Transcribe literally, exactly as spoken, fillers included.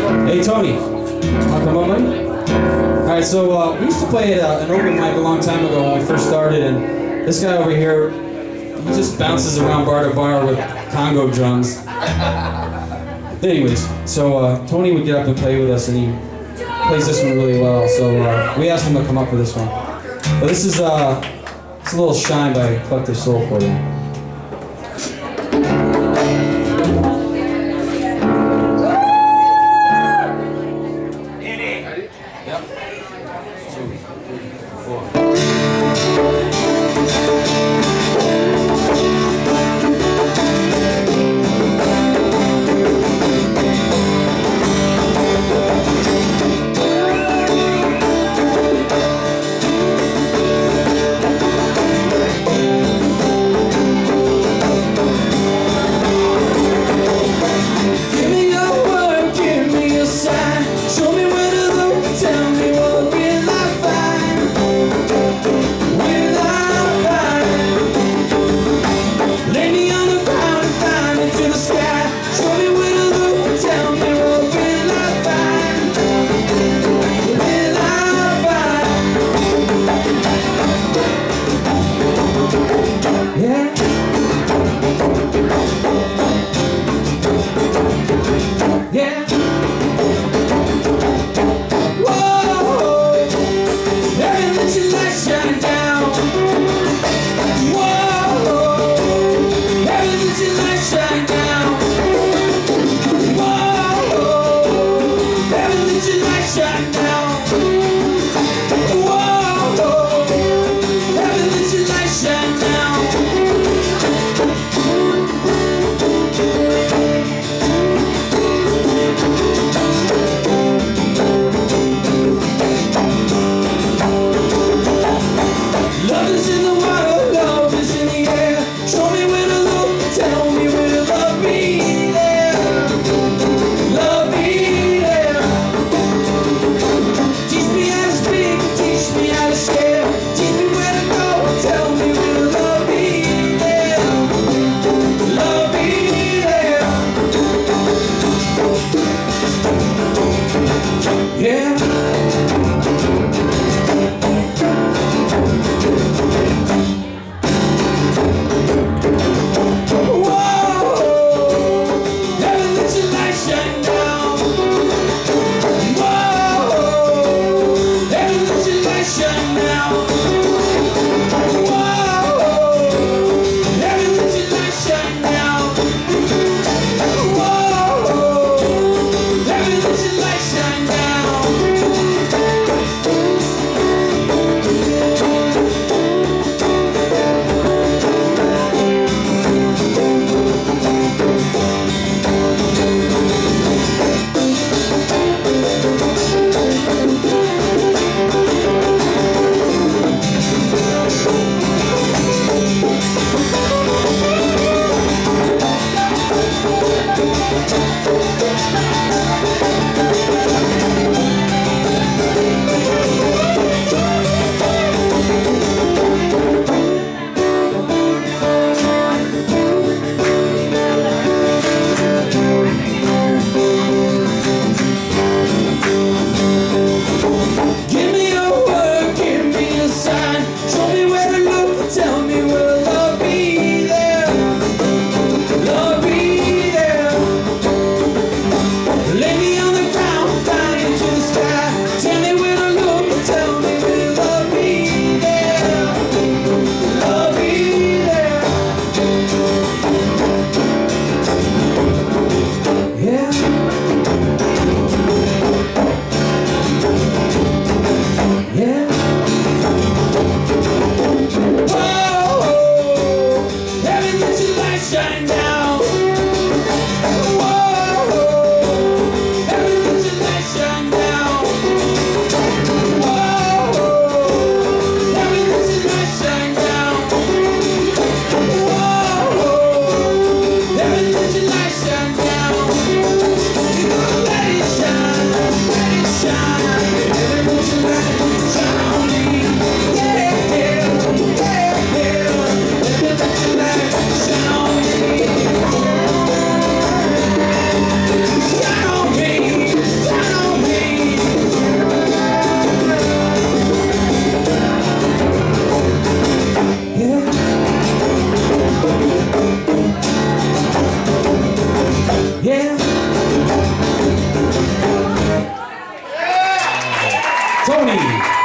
Hey Tony, wanna come up, buddy? Alright, so uh, we used to play at uh, an open mic a long time ago when we first started, and this guy over here, he just bounces around bar to bar with Congo drums. Anyways, so uh, Tony would get up and play with us, and he plays this one really well, so uh, we asked him to come up for this one. But this is uh, it's a little Shine by Collective Soul for you. Tony.